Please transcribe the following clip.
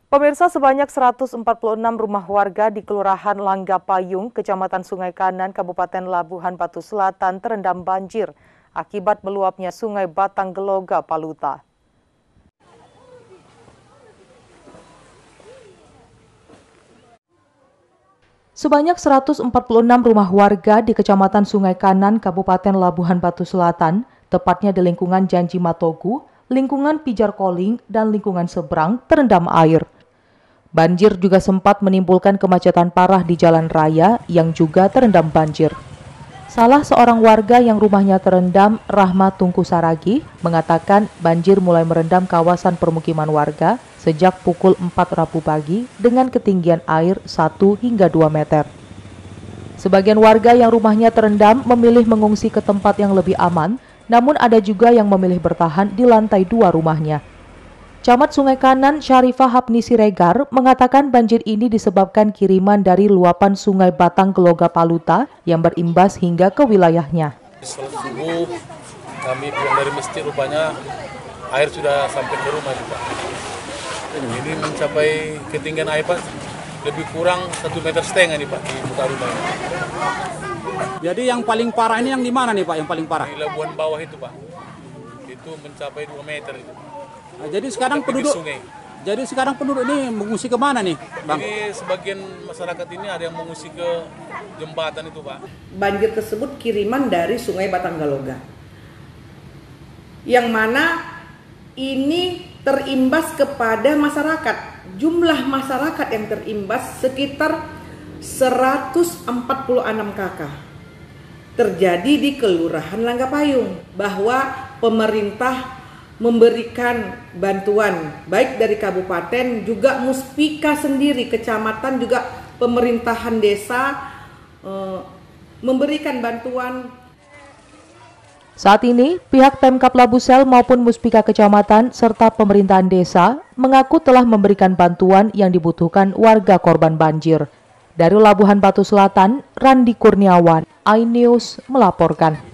Pemirsa, sebanyak 146 rumah warga di Kelurahan Langgapayung, Kecamatan Sungai Kanan, Kabupaten Labuhan Batu Selatan terendam banjir akibat meluapnya Sungai Batang Geloga Paluta. Sebanyak 146 rumah warga di Kecamatan Sungai Kanan, Kabupaten Labuhan Batu Selatan, tepatnya di lingkungan Janji Matogu, lingkungan Pijar Koling, dan lingkungan seberang terendam air. Banjir juga sempat menimbulkan kemacetan parah di jalan raya yang juga terendam banjir. Salah seorang warga yang rumahnya terendam, Rahma Tungku Saragi, mengatakan banjir mulai merendam kawasan permukiman warga sejak pukul 4 Rabu pagi dengan ketinggian air 1 hingga 2 meter. Sebagian warga yang rumahnya terendam memilih mengungsi ke tempat yang lebih aman, namun ada juga yang memilih bertahan di lantai 2 rumahnya. Camat Sungai Kanan Syarifah Hapni Siregar mengatakan banjir ini disebabkan kiriman dari luapan Sungai Batang Geloga Paluta yang berimbas hingga ke wilayahnya. Salat subuh kami pulang dari masjid, rupanya air sudah sampai ke rumah Pak. Ini mencapai ketinggian air Pak lebih kurang 1,5 meter nih Pak di muka rumah ini. Jadi yang paling parah ini yang di mana nih Pak, yang paling parah? Di Labuan bawah itu Pak, itu mencapai 2 meter itu. Nah, jadi sekarang penduduk ini mengungsi ke mana nih, Bang? Ini sebagian masyarakat ini ada yang mengungsi ke jembatan itu, Pak. Banjir tersebut kiriman dari Sungai Batang Geloga, yang mana ini terimbas kepada masyarakat. Jumlah masyarakat yang terimbas sekitar 146 kakak. Terjadi di Kelurahan Langgapayung, bahwa pemerintah memberikan bantuan baik dari kabupaten, juga Muspika sendiri, kecamatan, juga pemerintahan desa memberikan bantuan. Saat ini, pihak Pemkab Labusel maupun Muspika Kecamatan serta pemerintahan desa mengaku telah memberikan bantuan yang dibutuhkan warga korban banjir. Dari Labuhan Batu Selatan, Randi Kurniawan, iNews melaporkan.